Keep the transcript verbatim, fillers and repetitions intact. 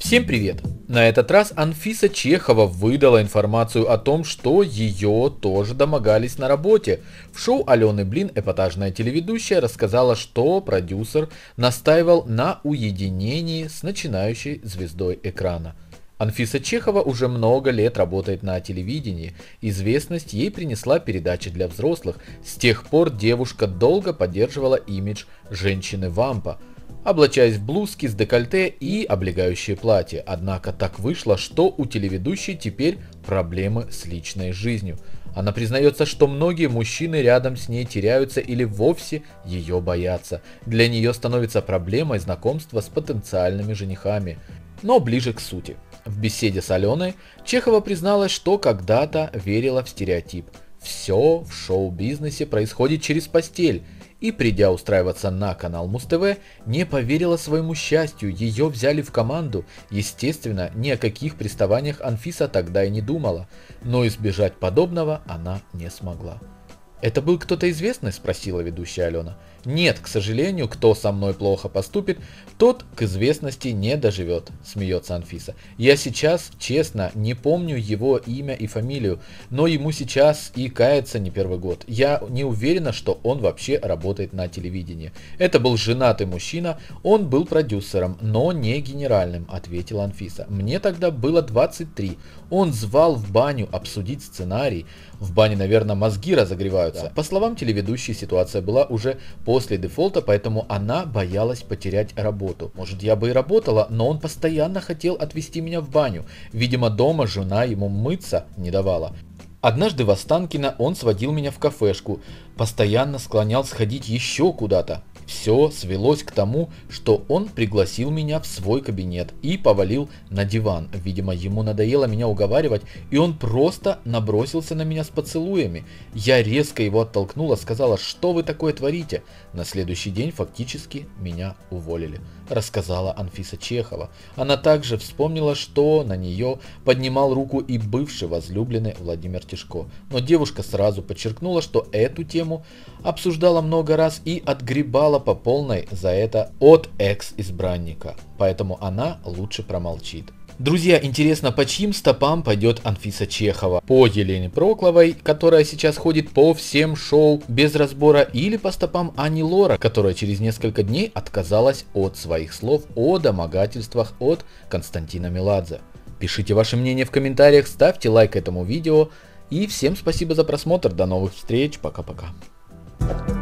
Всем привет! На этот раз Анфиса Чехова выдала информацию о том, что ее тоже домогались на работе. В шоу Алены Блин эпатажная телеведущая рассказала, что продюсер настаивал на уединении с начинающей звездой экрана. Анфиса Чехова уже много лет работает на телевидении. Известность ей принесла передача для взрослых. С тех пор девушка долго поддерживала имидж женщины-вампа, облачаясь в блузки с декольте и облегающие платья. Однако так вышло, что у телеведущей теперь проблемы с личной жизнью. Она признается, что многие мужчины рядом с ней теряются или вовсе ее боятся. Для нее становится проблемой знакомство с потенциальными женихами. Но ближе к сути. В беседе с Аленой Чехова призналась, что когда-то верила в стереотип. Все в шоу-бизнесе происходит через постель. И, придя устраиваться на канал Муз-ТВ, не поверила своему счастью, ее взяли в команду. Естественно, ни о каких приставаниях Анфиса тогда и не думала, но избежать подобного она не смогла. «Это был кто-то известный?» – спросила ведущая Алена. «Нет, к сожалению, кто со мной плохо поступит, тот к известности не доживет», – смеется Анфиса. «Я сейчас, честно, не помню его имя и фамилию, но ему сейчас и кается не первый год. Я не уверена, что он вообще работает на телевидении. Это был женатый мужчина, он был продюсером, но не генеральным», – ответила Анфиса. «Мне тогда было двадцать три. Он звал в баню обсудить сценарий. В бане, наверное, мозги разогреваются». По словам телеведущей, ситуация была уже после дефолта, поэтому она боялась потерять работу. «Может, я бы и работала, но он постоянно хотел отвезти меня в баню. Видимо, дома жена ему мыться не давала. Однажды в Останкино он сводил меня в кафешку, постоянно склонял сходить еще куда-то. Все свелось к тому, что он пригласил меня в свой кабинет и повалил на диван. Видимо, ему надоело меня уговаривать, и он просто набросился на меня с поцелуями. Я резко его оттолкнула, сказала: «Что вы такое творите?» На следующий день фактически меня уволили, рассказала Анфиса Чехова. Она также вспомнила, что на нее поднимал руку и бывший возлюбленный Владимир Тишко. Но девушка сразу подчеркнула, что эту тему обсуждала много раз и отгребала по полной за это от экс-избранника. Поэтому она лучше промолчит. Друзья, интересно, по чьим стопам пойдет Анфиса Чехова? По Елене Прокловой, которая сейчас ходит по всем шоу без разбора, или по стопам Ани Лорак, которая через несколько дней отказалась от своих слов о домогательствах от Константина Меладзе? Пишите ваше мнение в комментариях, ставьте лайк этому видео и всем спасибо за просмотр, до новых встреч, пока-пока.